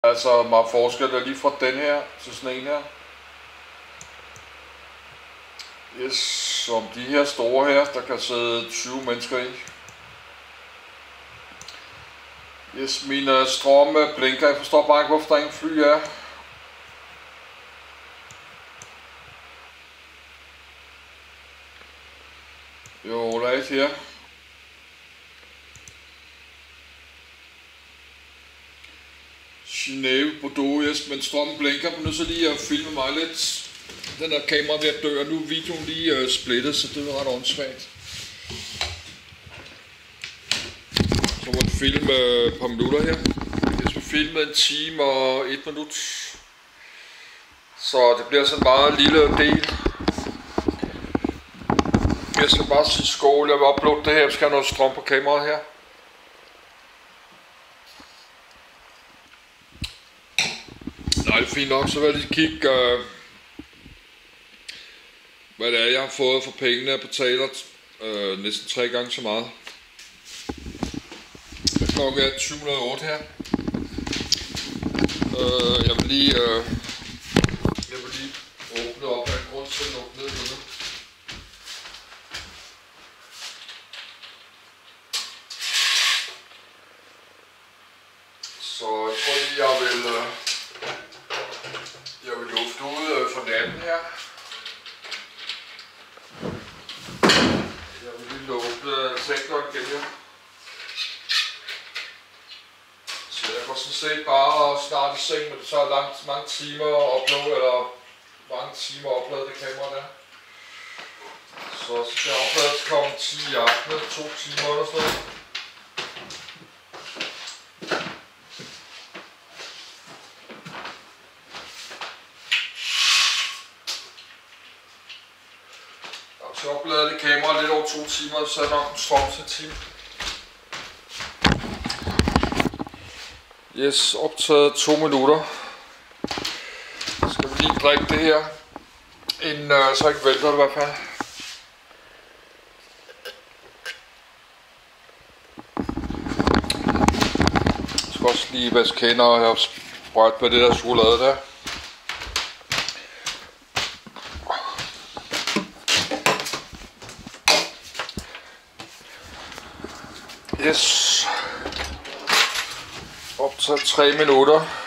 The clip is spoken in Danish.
Altså meget forskel lige fra den her til sådan en her. Yes, som de her store her, der kan sidde 20 mennesker i. Yes, mine strøm blinker. Jeg forstår bare ikke, hvorfor der ingen fly er. Jo, right her. Genève, Bordeaux, yes, men strømmen blinker. Jeg er nødt til lige at filme mig lidt. Den der kamera er ved at dø, og nu er videoen lige splittet, så det er ret åndssvagt. Så må jeg filme et par minutter her. Jeg skal filme 1 time og 1 minut. Så det bliver sådan en meget lille del. Jeg skal bare sige skål. Jeg vil uploade det her. Jeg skal have noget strøm på kameraet her. Nej, det er fint nok. Så vil jeg lige kigge, hvad det er, jeg har fået for pengene. Jeg betaler næsten 3 gange så meget. Klokken er 20:08 her. Jeg vil lige åbne op af en grund til at lukke ned nu. Så jeg tror lige, jeg vil lufte ud for natten her. Jeg vil lige åbne sektoren igen her. Så jeg går sådan set bare snart i seng, men det tager mange timer at uploade, eller mange timer at oplade det kamera der. Så skal jeg oplade til klokken 10 i aften, 2 timer eller sådan noget. Så jeg opladede det kamera lidt over 2 timer, så er der nok en strøm til en time. Yes, optaget 2 minutter. Så skal vi lige drikke det her, inden så ikke vælter det i hvert fald. Jeg skal også lige vaske hænder, og jeg har sprøjt med det der chokolade der. Yes. Optaget 3 minutter.